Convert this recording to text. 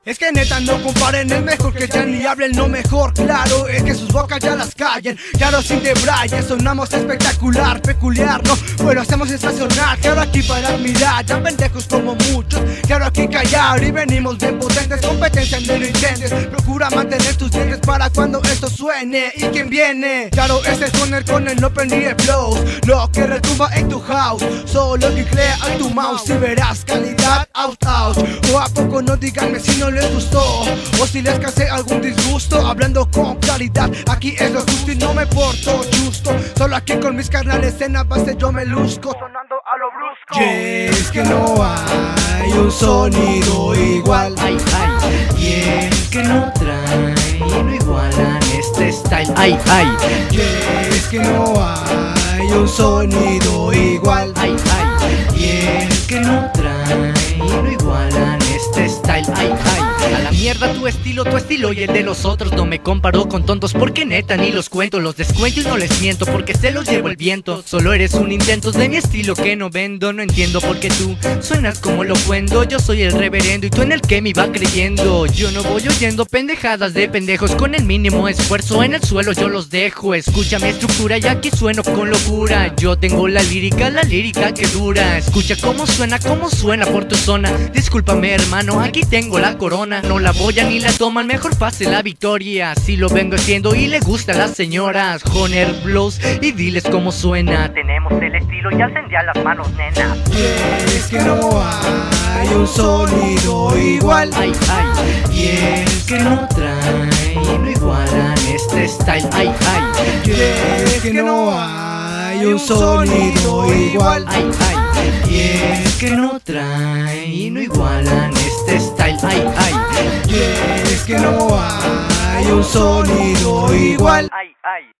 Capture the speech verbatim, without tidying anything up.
Es que neta no comparen, es mejor que ya ni hablen, no mejor, claro. Es que sus bocas ya las callen, claro, sin debraye. Sonamos espectacular, peculiar, no, bueno, hacemos sensacional. Claro, aquí para admirar, ya pendejos como muchos. Claro, aquí callar y venimos bien potentes. Competencia no lo intentes, procura mantener tus dientes para cuando esto suene. ¿Y quién viene? Claro, ese es Goner con el Open y el Flows, lo que retumba en tu house, solo que crea en tu mouse. Y verás calidad out out. O a poco no díganme si no les gustó, o si les causé algún disgusto. Hablando con claridad, aquí es lo justo y no me porto justo. Solo aquí con mis carnales en la base yo me luzco, sonando a lo brusco. Y es que no hay un sonido igual. Ay, ay, y es que no trae, no igualan este style. Ay, ay, y es que no hay un sonido igual. Ay, ay, y es que no trae, no igualan este style. Ay, ay, a la mierda tu estilo, tu estilo y el de los otros. No me comparo con tontos porque neta ni los cuento. Los descuento y no les miento porque se los llevo el viento. Solo eres un intento de mi estilo que no vendo. No entiendo por qué tú suenas como lo cuento. Yo soy el reverendo y tú en el que me iba creyendo. Yo no voy oyendo pendejadas de pendejos. Con el mínimo esfuerzo en el suelo yo los dejo. Escucha mi estructura y aquí sueno con locura. Yo tengo la lírica, la lírica que dura. Escucha cómo suena, cómo suena por tu zona. Discúlpame hermano, aquí tengo la corona. No la voy a ni la toman, mejor pase la victoria. Así lo vengo haciendo y le gusta a las señoras. Goner Blows y diles cómo suena. Tenemos el estilo y alcen ya las manos, nena. Y es que no hay un sonido igual. Ay, ay, y es que no trae, no igualan este style. Ay, ay, y es que no hay un sonido igual. Ay, ay, y es que no trae, no igualan este style. Ay, ay, y es que no hay un sonido igual. Ay, ay.